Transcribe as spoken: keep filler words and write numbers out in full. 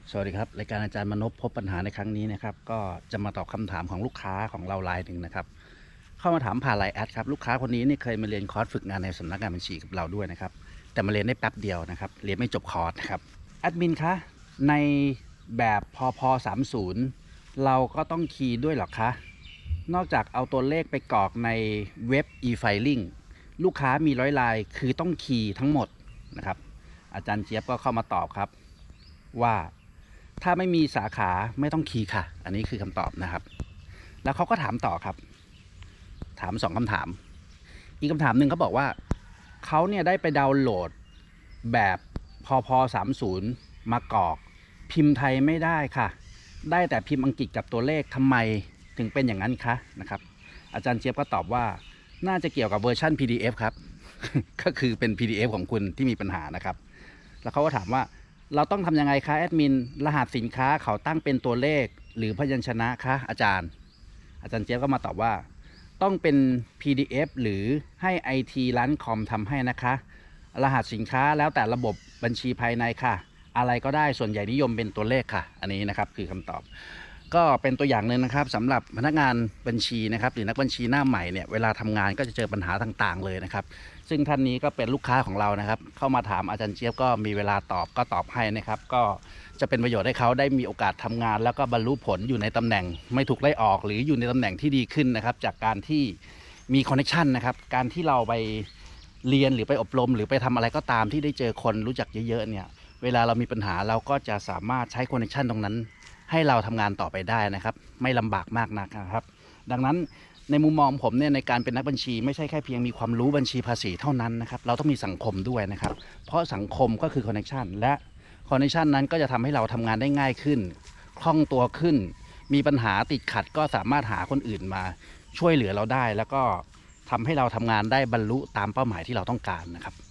สวัสดีครับรายการอาจารย์มนพพบปัญหาในครั้งนี้นะครับก็จะมาตอบคำถามของลูกค้าของเรารายหนึ่งนะครับเข้ามาถามผ่านไลน์แอดครับลูกค้าคนนี้นี่เคยมาเรียนคอร์สฝึกงานในสำนักงานบัญชีกับเราด้วยนะครับแต่มาเรียนได้แป๊บเดียวนะครับเรียนไม่จบคอร์สนะครับแอดมินคะในแบบพพสามสิบเราก็ต้องคีย์ด้วยหรอคะนอกจากเอาตัวเลขไปกรอกในเว็บ e-filing ลูกค้ามีร้อยลายคือต้องคีย์ทั้งหมดนะครับอาจารย์เจี๊ยบก็เข้ามาตอบครับว่าถ้าไม่มีสาขาไม่ต้องคีย์ค่ะอันนี้คือคำตอบนะครับแล้วเขาก็ถามต่อครับถามสองคำถามอีกคำถามหนึ่งเขาบอกว่าเขาเนี่ยได้ไปดาวน์โหลดแบบพพสามสิบมากรอกพิมพ์ไทยไม่ได้ค่ะได้แต่พิมพ์อังกฤษกับตัวเลขทำไมถึงเป็นอย่างนั้นคะนะครับอาจารย์เจี๊ยบก็ตอบว่าน่าจะเกี่ยวกับเวอร์ชัน พี ดี เอฟ ครับ ก็คือเป็น พี ดี เอฟ ของคุณที่มีปัญหานะครับแล้วเขาก็ถามว่าเราต้องทำยังไงคะแอดมินรหัสสินค้าเขาตั้งเป็นตัวเลขหรือพยัญชนะคะอาจารย์อาจารย์เจี๊ยบก็มาตอบว่าต้องเป็น พี ดี เอฟ หรือให้ ไอ ที ร้านคอมทำให้นะคะรหัสสินค้าแล้วแต่ระบบบัญชีภายในค่ะอะไรก็ได้ส่วนใหญ่นิยมเป็นตัวเลขค่ะอันนี้นะครับคือคำตอบก็เป็นตัวอย่างหนึ่งนะครับสำหรับพนักงานบัญชีนะครับหรือนักบัญชีหน้าใหม่เนี่ยเวลาทำงานก็จะเจอปัญหาต่างๆเลยนะครับซึ่งท่านนี้ก็เป็นลูกค้าของเรานะครับเข้ามาถามอาจารย์เจี๊ยบก็มีเวลาตอบก็ตอบให้นะครับก็จะเป็นประโยชน์ให้เขาได้มีโอกาสทำงานแล้วก็บรรลุผลอยู่ในตำแหน่งไม่ถูกไล่ออกหรืออยู่ในตำแหน่งที่ดีขึ้นนะครับจากการที่มีคอนเนคชันนะครับการที่เราไปเรียนหรือไปอบรมหรือไปทำอะไรก็ตามที่ได้เจอคนรู้จักเยอะๆเนี่ยเวลาเรามีปัญหาเราก็จะสามารถใช้คอนเนคชันตรงนั้นให้เราทำงานต่อไปได้นะครับไม่ลำบากมากนักนะครับดังนั้นในมุมมองผมเนี่ยในการเป็นนักบัญชีไม่ใช่แค่เพียงมีความรู้บัญชีภาษีเท่านั้นนะครับเราต้องมีสังคมด้วยนะครับเพราะสังคมก็คือคอนเนคชันและคอนเนคชันนั้นก็จะทำให้เราทำงานได้ง่ายขึ้นคล่องตัวขึ้นมีปัญหาติดขัดก็สามารถหาคนอื่นมาช่วยเหลือเราได้แล้วก็ทำให้เราทำงานได้บรรลุตามเป้าหมายที่เราต้องการนะครับ